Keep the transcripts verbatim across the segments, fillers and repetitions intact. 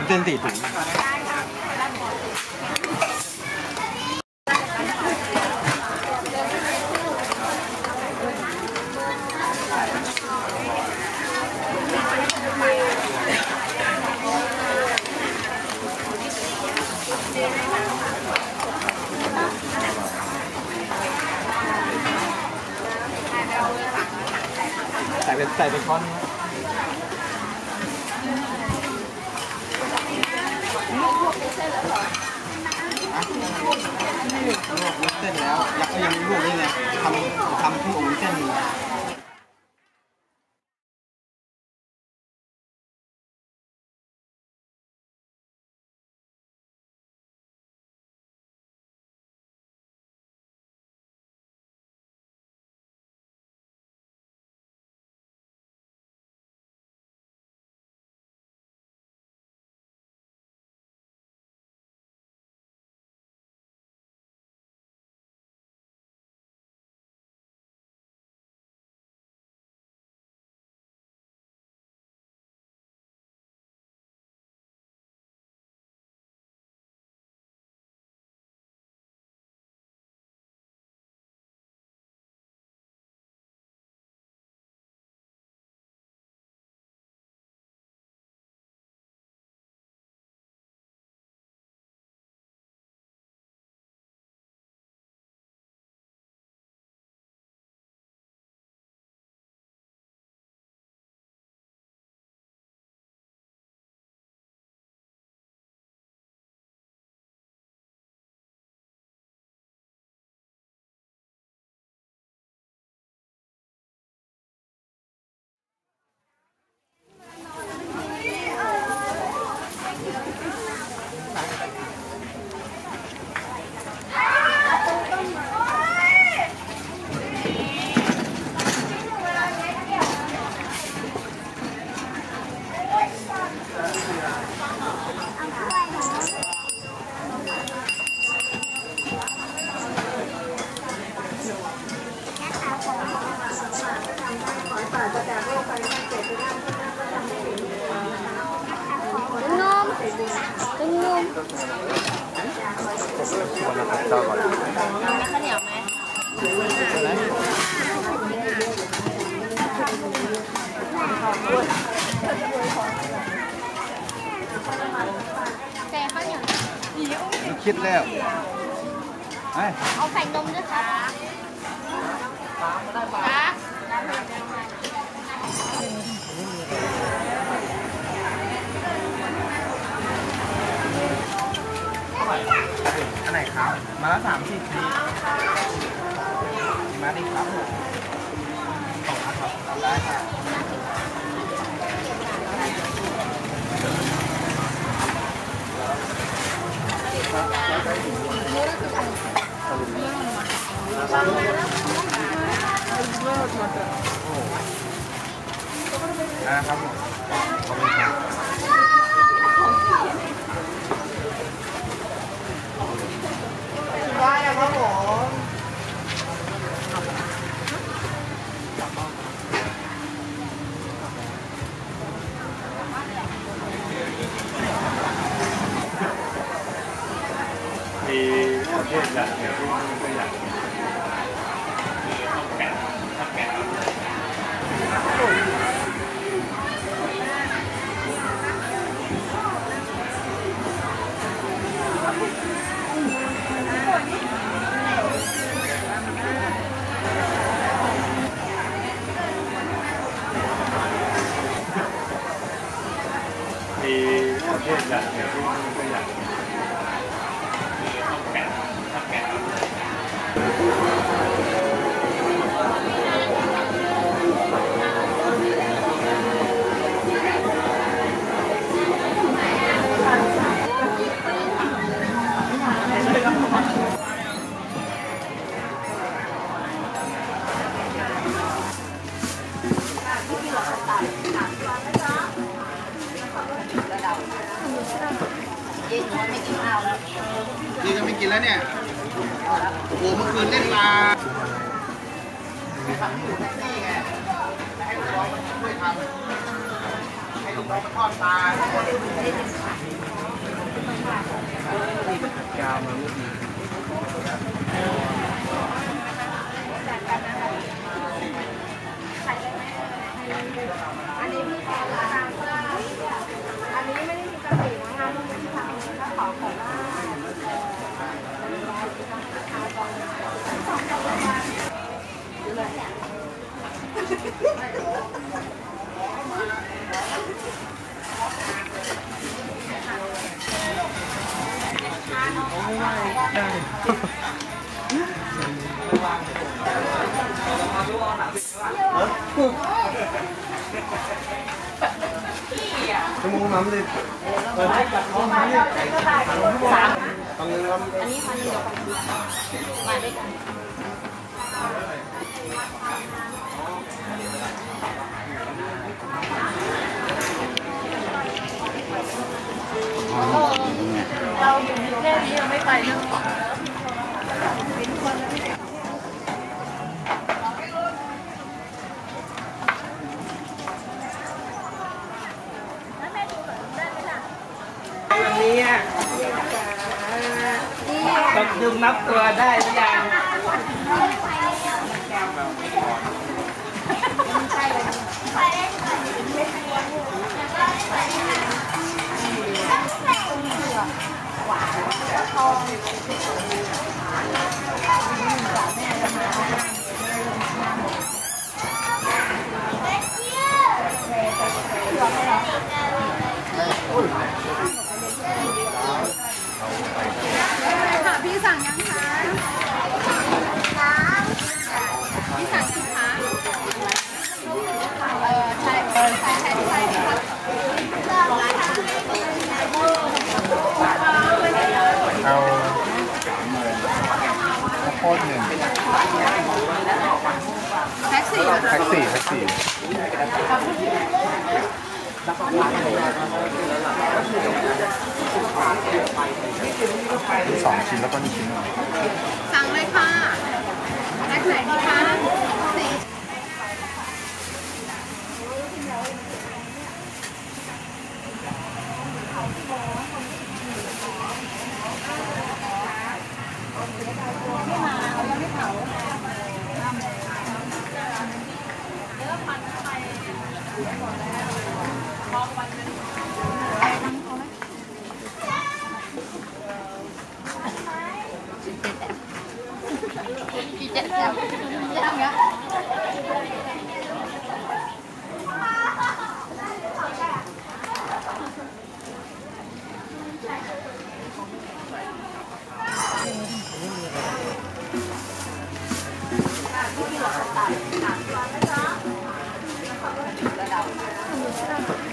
เส้นสี่ถุงใส่เป็นใส่เป็นช้อนลวกเส้นแล้วเหรอลวกเส้นแล้วแล้วก็ยังลวกได้ไงทำทำที่อบเส้นอยู่ข้าวเหนียวไหมแกข้าวเหนียวคิดแล้วเอาไข่นมด้วยค่ะอันไหนครับมาละสามสิบทีมาดิครับผมสองครับได้ครับนะครับผมขอบคุณครับว่าแล้วครับผมมีประเภทอย่างเดียวที่ไม่อยากแกะแกะมีประเภทอย่างเดียวที่ไม่อยากแกะแกะนี่จะไม่กินแล้วเนี่ยโอ้โหเมื่อคืนเล่นปลาทำอยู่แท็กซี่ไงให้ลูกน้องมาช่วยทำให้ลูกน้องมาทอดปลานี่เป็นกาวมาเมื่อกี้อันนี้พี่ขอละกันอันนี้ไม่ได้มีกระสีนะคะที่เป็นทางถ้าขอขอว่าได้ชั่วโมงน้ำเลยเปิดให้กับน้องมาเนี่ยสามตอนนึงเราอันนี้คนเดียวมาด้วยกันเราอยู่แค่นี้ยังไม่ไปนะวันนี้อ่ะต้องดึงนับตัวได้หรือยังค่ะพี่สั่งยังคะพี่สั่งยังคะเออใช่ใช่ใช่ใช่ใช่เอาข้าวโพดหนึ่งแท็กซี่แท็กซี่แท็กซี่สองชิ้นแล้วก็นี่ชิ้นหนึ่งสั่งเลยค่ะแท็กไหนดีคะสี่เจ็ดแก้วเจ็ดแก้ว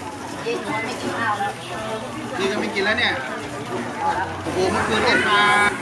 นี่ก็ไม่กินแล้วเนี่ยโอ้โหมันคือเด็ดมา